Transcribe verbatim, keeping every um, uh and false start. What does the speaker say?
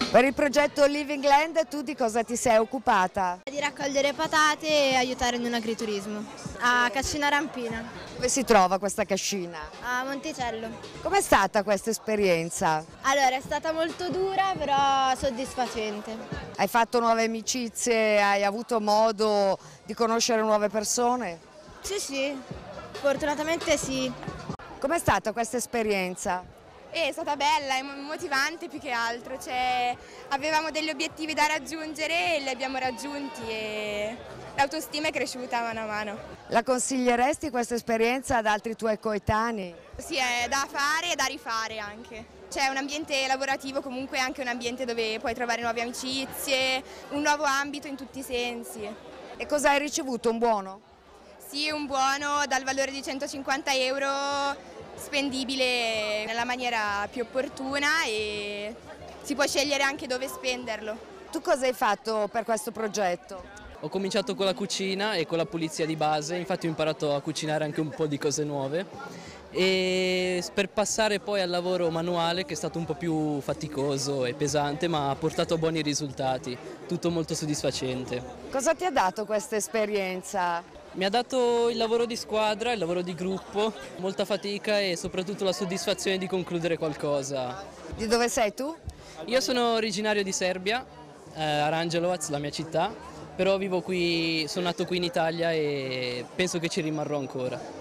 Per il progetto Living Land tu di cosa ti sei occupata? Di raccogliere patate e aiutare in un agriturismo a Cascina Rampina. Dove si trova questa cascina? A Monticello. Com'è stata questa esperienza? Allora, è stata molto dura, però soddisfacente. Hai fatto nuove amicizie, hai avuto modo di conoscere nuove persone? Sì, sì, fortunatamente sì. Com'è stata questa esperienza? È stata bella e motivante più che altro, cioè, avevamo degli obiettivi da raggiungere e li abbiamo raggiunti e l'autostima è cresciuta mano a mano. La consiglieresti questa esperienza ad altri tuoi coetanei? Sì, è da fare e da rifare anche. C'è un ambiente lavorativo, comunque anche un ambiente dove puoi trovare nuove amicizie, un nuovo ambito in tutti i sensi. E cosa hai ricevuto? Un buono? Sì, un buono dal valore di centocinquanta euro, spendibile nella maniera più opportuna e si può scegliere anche dove spenderlo. Tu cosa hai fatto per questo progetto? Ho cominciato con la cucina e con la pulizia di base, infatti ho imparato a cucinare anche un po' di cose nuove e per passare poi al lavoro manuale, che è stato un po' più faticoso e pesante, ma ha portato a buoni risultati, tutto molto soddisfacente. Cosa ti ha dato questa esperienza? Mi ha dato il lavoro di squadra, il lavoro di gruppo, molta fatica e soprattutto la soddisfazione di concludere qualcosa. Di dove sei tu? Io sono originario di Serbia, eh, Aranđelovac, la mia città, però vivo qui, sono nato qui in Italia e penso che ci rimarrò ancora.